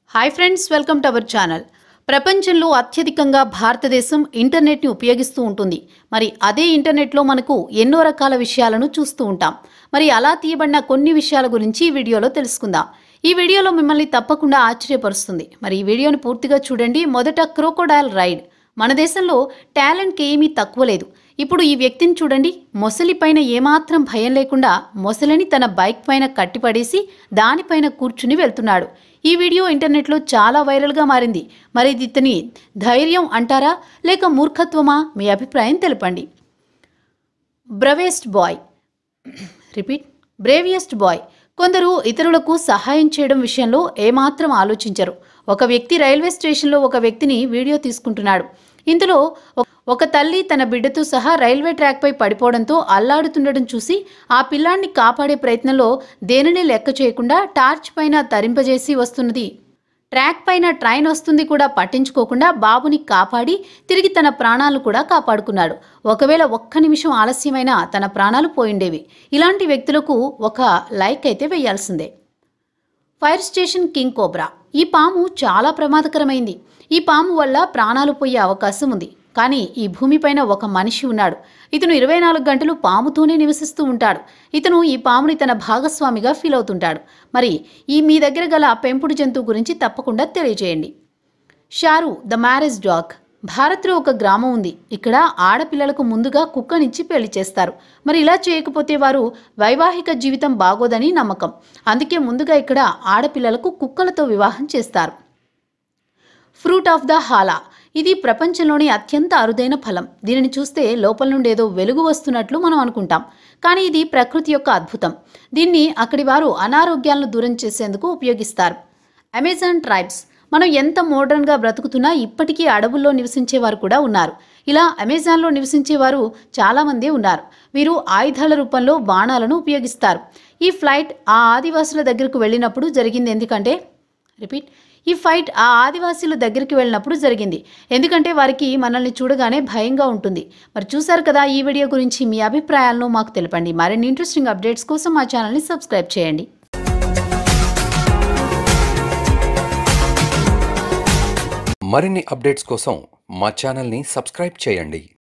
Hi friends, welcome to our channel. ప్రపంచంలో అత్యధికంగా భారతదేశం ఇంటర్నెట్ని ఉపయోగిస్తూ ఉంటుంది. మరి అదే ఇంటర్నెట్లో మనకు ఎన్నో రకాల విషయాలను చూస్తూ ఉంటాం. మరి అలా తీయబడిన కొన్ని విషయాల గురించి ఈ వీడియోలో తెలుసుకుందాం. ఈ వీడియోలో మిమ్మల్ని తప్పకుండా ఆశ్చర్యపరుస్తుంది. మరి ఈ వీడియోని పూర్తిగా చూడండి. మొదట క్రోకోడైల్ రైడ్. మన దేశంలో టాలెంట్కి ఏమీ తక్కువ లేదు. ఇప్పుడు ఈ వ్యక్తిని చూడండి. మొసలి పైన ఏమాత్రం భయం లేకుండా మొసలిని తన బైక్ పైన కట్టిపడేసి దానిపైన కూర్చుని వెళ్తున్నాడు. ఈ వీడియో ఇంటర్నెట్లో చాలా వైరల్గా మారింది. మరి ఇది ఇతని ధైర్యం అంటారా లేక మూర్ఖత్వమా? మీ అభిప్రాయం తెలపండి. Bravest boy. కొందరు ఇతరులకు సహాయం చేయడం విషయంలో ఏమాత్రం ఆలోచించరు. ఒక వ్యక్తి రైల్వే స్టేషన్లో ఒక వ్యక్తిని వీడియో తీసుకుంటున్నాడు. ఇందులో ఒక తల్లి తన బిడ్డతో సహా రైల్వే ట్రాక్పై పడిపోవడంతో అల్లాడుతుండడం చూసి ఆ పిల్లాన్ని కాపాడే ప్రయత్నంలో దేనిని లెక్క చేయకుండా టార్చ్ పైన తరింపజేసి వస్తున్నది. ట్రాక్ పైన ట్రైన్ వస్తుంది కూడా పట్టించుకోకుండా బాబుని కాపాడి తిరిగి తన ప్రాణాలు కూడా కాపాడుకున్నాడు. ఒకవేళ ఒక్క నిమిషం ఆలస్యమైనా తన ప్రాణాలు పోయిండేవి. ఇలాంటి వ్యక్తులకు ఒక లైక్ అయితే వేయాల్సిందే. Fire station king cobra. ఈ పాము చాలా ప్రమాదకరమైంది. ఈ పాము వల్ల ప్రాణాలు పోయే అవకాశం ఉంది. కానీ ఈ భూమిపైన ఒక మనిషి ఉన్నాడు. ఇతను 24 గంటలు పాముతోనే నివసిస్తూ ఉంటాడు. ఇతను ఈ పాముని తన భాగస్వామిగా ఫీల్ అవుతుంటాడు. మరి మీ దగ్గర గల పెంపుడు జంతువు గురించి తప్పకుండా తెలియజేయండి. Sharu the marriage dog. భారత్లో ఒక గ్రామం ఉంది. ఇక్కడ ఆడపిల్లలకు ముందుగా కుక్కనిచ్చి పెళ్లి చేస్తారు. మరి ఇలా చేయకపోతే వారు వైవాహిక జీవితం బాగోదని నమ్మకం. అందుకే ముందుగా ఇక్కడ ఆడపిల్లలకు కుక్కలతో వివాహం చేస్తారు. ఫ్రూట్ ఆఫ్ ద हाला. ఇది ప్రపంచంలోని అత్యంత అరుదైన ఫలం. దీనిని చూస్తే లోపల నుండి ఏదో వెలుగు వస్తున్నట్లు మనం అనుకుంటాం. కానీ ఇది ప్రకృతి యొక్క అద్భుతం. దీన్ని అక్కడి వారు అనారోగ్యాలను దూరం చేసేందుకు ఉపయోగిస్తారు. Amazon tribes. మనం ఎంత మోడర్న్గా బ్రతుకుతున్నా ఇప్పటికీ అడవుల్లో నివసించేవారు కూడా ఉన్నారు. ఇలా అమెజాన్లో నివసించేవారు చాలామంది ఉన్నారు. వీరు ఆయుధాల రూపంలో బాణాలను ఉపయోగిస్తారు. ఈ ఫైట్ ఆ ఆదివాసుల దగ్గరకు వెళ్ళినప్పుడు జరిగింది. ఎందుకంటే వారికి మనల్ని చూడగానే భయంగా ఉంటుంది. మరి చూసారు కదా. ఈ వీడియో గురించి మీ అభిప్రాయాలను మాకు తెలపండి. మరిన్ని ఇంట్రెస్టింగ్ అప్డేట్స్ కోసం మా ఛానల్ని సబ్స్క్రైబ్ చేయండి. మరిన్ని అప్డేట్స్ కోసం మా ఛానల్ని సబ్స్క్రైబ్ చేయండి.